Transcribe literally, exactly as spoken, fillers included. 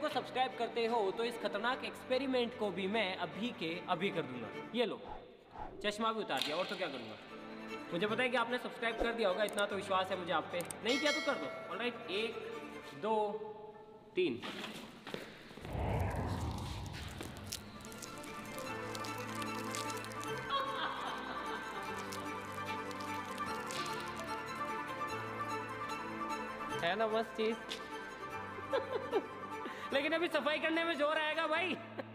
को सब्सक्राइब करते हो तो इस खतरनाक एक्सपेरिमेंट को भी मैं अभी के अभी कर दूंगा। ये लो, चश्मा भी उतार दिया, और तो क्या करूँगा। मुझे पता है कि आपने सब्सक्राइब कर दिया होगा, इतना तो विश्वास है मुझे आप पे। नहीं किया तो कर दो। ऑलराइट, एक दो तीन। है ना मस्त चीज। लेकिन अभी सफाई करने में जोर आएगा भाई।